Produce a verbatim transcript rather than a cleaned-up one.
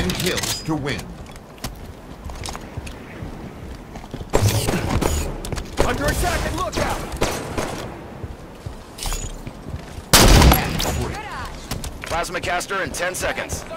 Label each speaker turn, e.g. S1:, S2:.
S1: ten kills to win.
S2: Under attack and look out!
S1: Match three.
S3: Plasma caster in ten seconds.